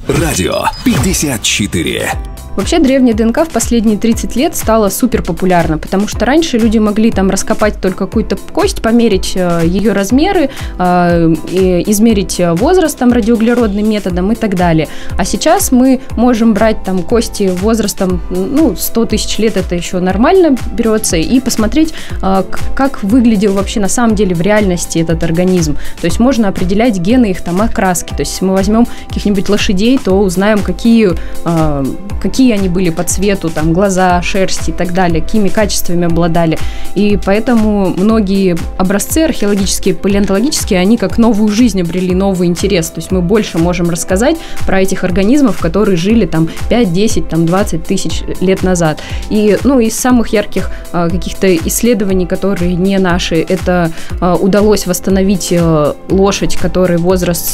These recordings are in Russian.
Радио 54. Вообще древняя ДНК в последние 30 лет стала супер популярна, потому что раньше люди могли там раскопать только какую-то кость, померить ее размеры, измерить возраст там радиоуглеродным методом и так далее. А сейчас мы можем брать там кости возрастом 100 тысяч лет, это еще нормально берется, и посмотреть, как выглядел вообще на самом деле в реальности этот организм. То есть можно определять гены их там окраски. То есть если мы возьмем каких-нибудь лошадей, то узнаем, какие они были по цвету, там, глаза, шерсть и так далее, какими качествами обладали. И поэтому многие образцы археологические, палеонтологические, они как новую жизнь обрели, новый интерес. То есть мы больше можем рассказать про этих организмов, которые жили там 5, 10, там, 20 тысяч лет назад. И, из самых ярких каких-то исследований, которые не наши, это удалось восстановить лошадь, которой возраст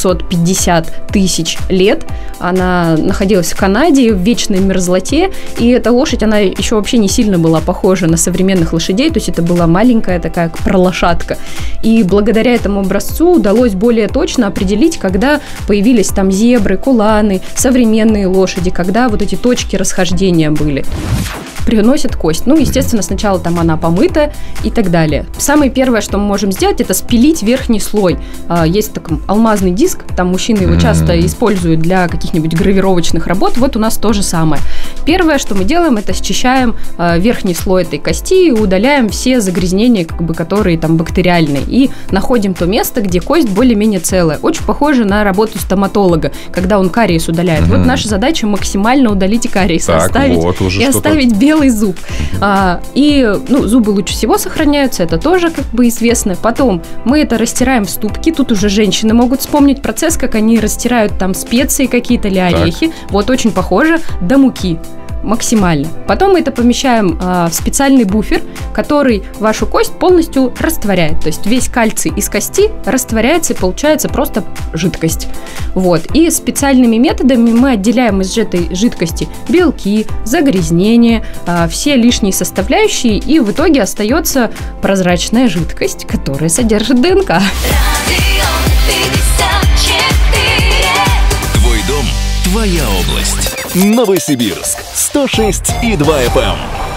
750 тысяч лет. Она находилась в Канаде, в вечной мерзлоте, и эта лошадь, она еще вообще не сильно была похожа на современных лошадей, то есть это была маленькая такая пролошадка. И благодаря этому образцу удалось более точно определить, когда появились там зебры, куланы, современные лошади, когда вот эти точки расхождения были. Приносят кость. Естественно, сначала там она помыта и так далее. Самое первое, что мы можем сделать, это спилить верхний слой. Есть такой алмазный диск, там мужчины его часто используют для каких-нибудь гравировочных работ. Вот у нас то же самое. Первое, что мы делаем, это счищаем верхний слой этой кости и удаляем все загрязнения, которые там бактериальные. И находим то место, где кость более-менее целая. Очень похоже на работу стоматолога, когда он кариес удаляет. Вот наша задача максимально удалить кариес, оставить белый зуб. Зубы лучше всего сохраняются, это тоже известно. Потом мы это растираем в ступке. Тут уже женщины могут вспомнить процесс, как они растирают там специи какие-то или орехи. Вот очень похоже, до муки. Максимально. Потом мы это помещаем в специальный буфер, который вашу кость полностью растворяет. То есть весь кальций из кости растворяется и получается просто жидкость. Вот. И специальными методами мы отделяем из этой жидкости белки, загрязнения, все лишние составляющие, и в итоге остается прозрачная жидкость, которая содержит ДНК. Твой дом, твоя область. Новосибирск 106,2 FM.